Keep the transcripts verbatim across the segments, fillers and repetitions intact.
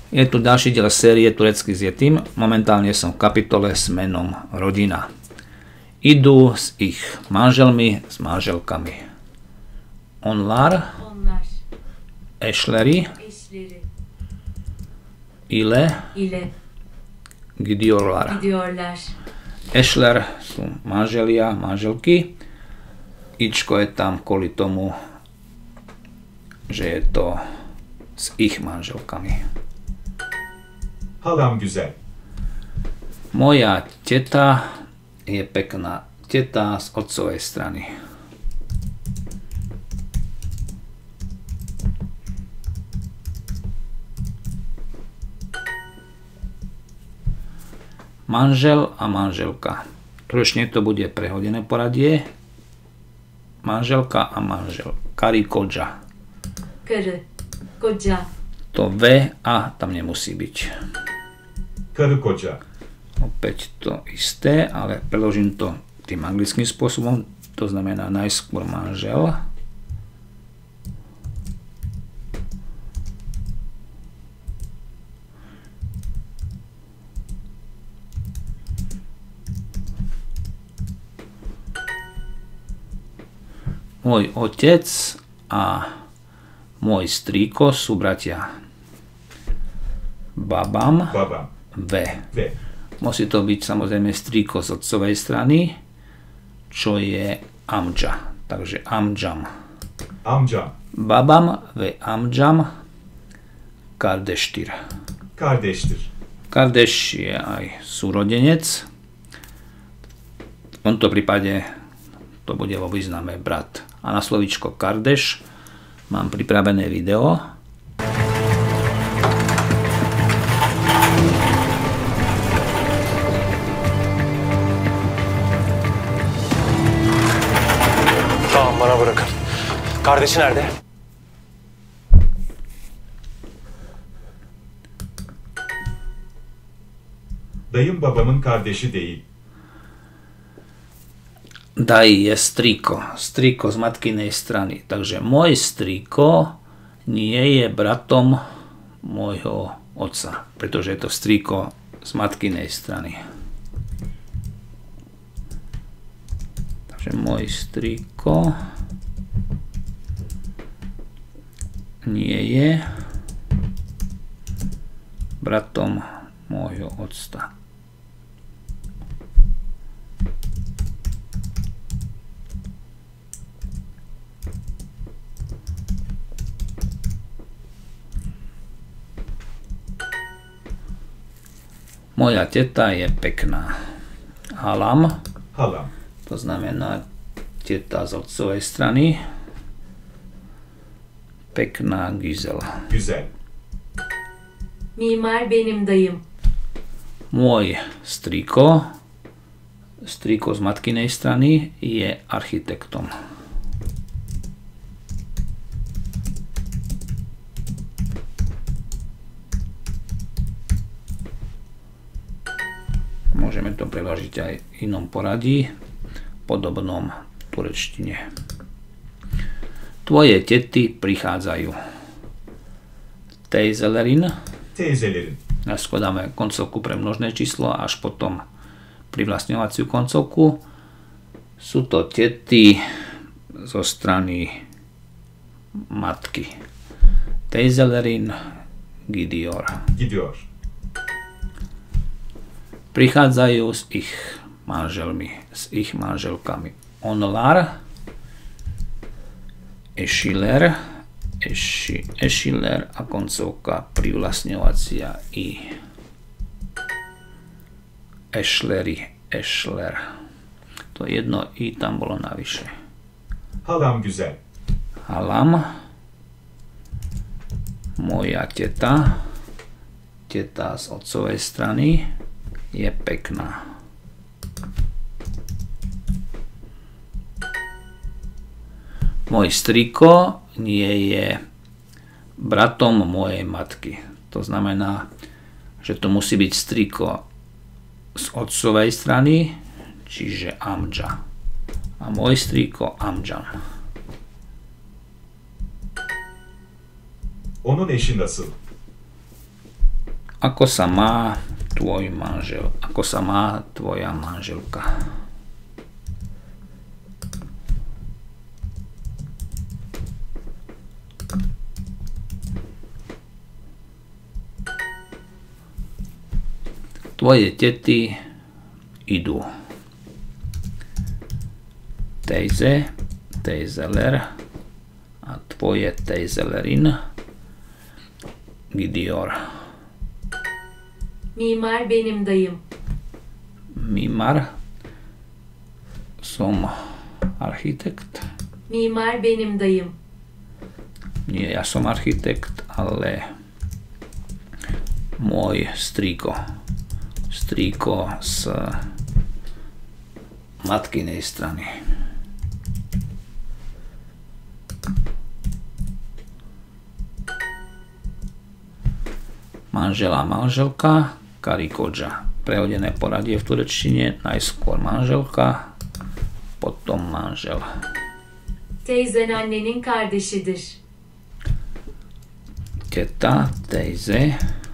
Je tu ďalší diel série Turecky s Yetim. Momentálne som v kapitole s menom Rodina. Idú s ich manželmi, s manželkami. Onlar, Onlar eşleri eşleri ile ile gidiyorlar. gidiyorlar. Eşler sú manželia, manželky. Ičko je tam kvôli tomu, že je to s ich manželkami. Halam güzel. Moja teta je pekná. Teta z otcovej strany. Manžel a manželka. Trošne to bude prehodené poradie. Manželka a manžel. Karı koca. Karı, koca. To V a tam nemusí byť. Karı koca. Opäť to isté, ale preložím to tým anglickým spôsobom. To znamená najskôr manžel. Môj otec a môj strýko sú bratia. Babam, Babam. V. V. Musí to byť samozrejme strýko z otcovej strany, čo je amca. Takže amcam. Amcam. Babam ve amcam kardeştir. Kardeştir. Kardeş je aj súrodenec. V tomto prípade to bude vo význame brat. A na slovíčko kardeš mám pripravené video. Tamam, bana bırakın. Kardeşi nerede? Dayım babamın kardeşi değil. Daj je strýko. Strýko z matkinej strany. Takže môj strýko nie je bratom môjho otca, pretože je to strýko z matkinej strany. Takže môj strýko nie je bratom môjho otca. Moja teta je pekná. Halam. Halam. To znamená teta z otcovej strany. Pekná Güzel. Güzel. Mimar benim dayım. Môj strýko, strýko z matkinej strany, je architektom. Môžeme to preložiť aj v inom poradí, podobnom turečtine. Tvoje tety prichádzajú. Teyzelerin. Teyzelerin. Najskôr dáme koncovku pre množné číslo a až potom privlastňovaciu koncovku. Sú to tety zo strany matky. Teyzelerin gidiyor. Gidiyor. Prichádzajú s ich manželmi, s ich manželkami. Onlar, ešiler, eši, ešiler a koncovka privlastňovacia i. Ešleri, ešler. To jedno i tam bolo navyše. Halam güzel. Halam, moja teta, teta z otcovej strany, je pekná. Môj strýko nie je bratom mojej matky. To znamená, že to musí byť strýko z otcovej strany, čiže amca. A môj strýko amcam. Onun eşi nasıl? Ako sa má tvoj manžel? Ako sa má tvoja manželka? Tvoje tety idú. Teyze, teyzeler a tvoje teyzelerin gidiyor. Mimar benim dayım. Mimar, som architekt. Mimar benim dayım. Nie, ja som architekt, ale môj strýko. Strýko z matkinej strany. Manžela, manželka, karı koca. Prehodené poradie v turečtine, najskôr manželka, potom manžel. Teyzen annenin kardeşidir. Teta, teyze.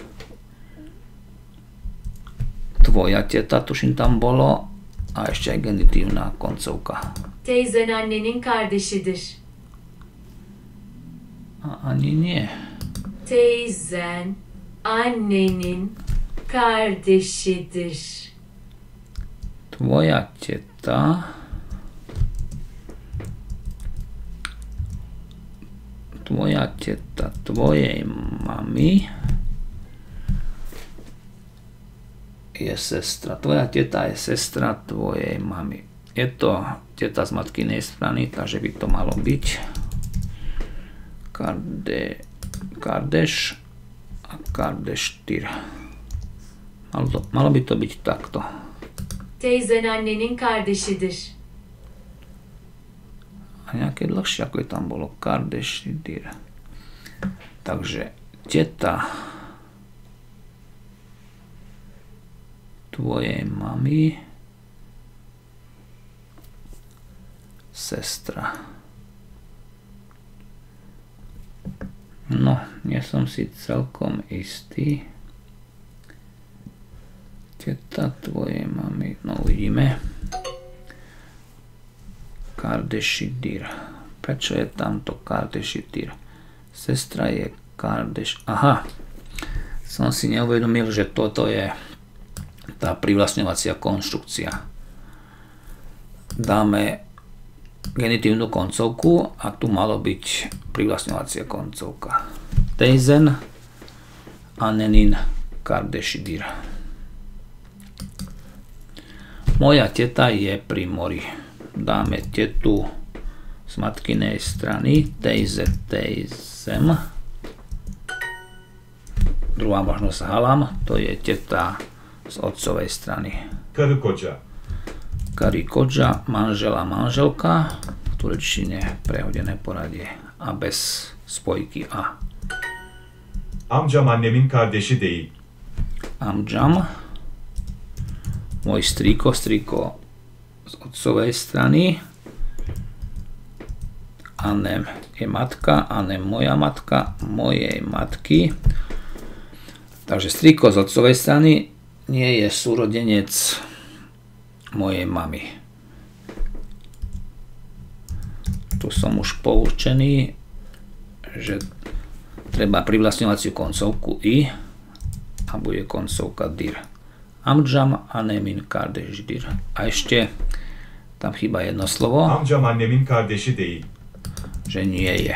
Tvoja teta, tuším tam bolo, a ešte aj genitívna koncovka. Teyzen annenin kardeşidir. A ani nie. Teyzen annenin kardeşidir. Tvoja teta. Tvoja teta tvojej mamy je sestra. Tvoja teta je sestra tvojej mamy. Je to teta z matkinej strany, takže by to malo byť Karde, Kardeš a Kardeštyr. Malo, to, malo by to byť takto. Teyzen annenin kardeşidir. A nejaké dlhšie, ako je tam bolo Kardeštyr. Takže teta tvojej mamy, sestra. No, nie som si celkom istý. Teta tvojej mamy, no uvidíme. Kardeštyr. Prečo je tamto Kardeštyr? Sestra je Kardeš. Aha, som si neuvedomil, že toto je tá privlastňovacia konštrukcia. Dáme genitívnu koncovku a tu malo byť privlastňovacia koncovka. Teyzen annenin Kardeštyr. Moja teta je pri mori. Dáme tetu z matkinej strany. Teyze, teyzem. Druhá možnosť halam, to je teta z otcovej strany. Karı koca. Karı koca, manžela, manželka. V turečtine prehodené poradie a bez spojky a. Amcam annemin kardeşi değil. Amcam, môj strýko, strýko z otcovej strany. Annem je matka, Annem moja matka, mojej matky. Takže strýko z otcovej strany nie je súrodenec mojej mamy. Tu som už poučený, že treba privlastňovaciu koncovku i a bude koncovka dir. Amcam annemin kardeşidir. A ešte tam chýba jedno slovo. Amcam annemin kardeşi değil. Že nie je.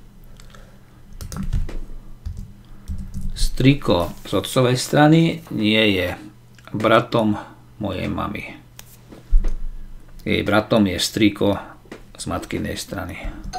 Strýko z otcovej strany nie je bratom mojej mamy. Jej bratom je strýko z matkinej strany.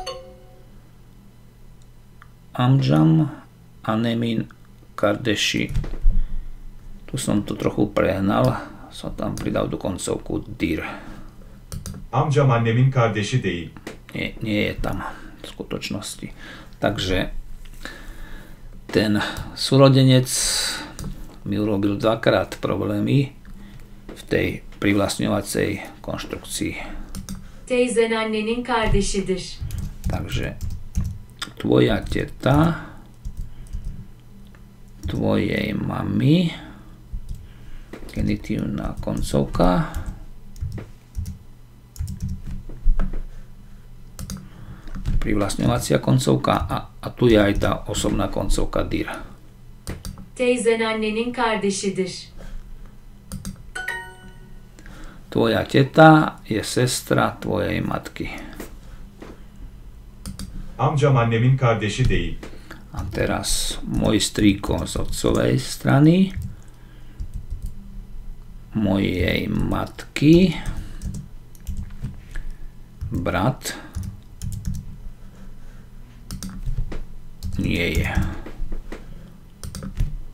Amcam annemin kardeşi. Tu som to trochu prehnal, som tam pridal do koncovku dir. Amcam annemin kardeşi değil. Nie, nie je tam v skutočnosti. Takže ten súrodenec mi urobil dvakrát problémy v tej privlastňovacej konštrukcii. Teyzen annenin kardeşidir. Takže tvoja teta tvojej mamy, genitívna koncovka, privlastňovacia koncovka a, a tu je aj tá osobná koncovka dir. Teyzen annenin kardeşidir. Tvoja teta je sestra tvojej matky. Amcam annemin kardeşi değil. A teraz môj strýko z otcovej strany, mojej matky, brat, nie je.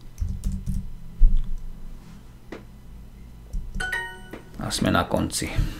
A sme na konci.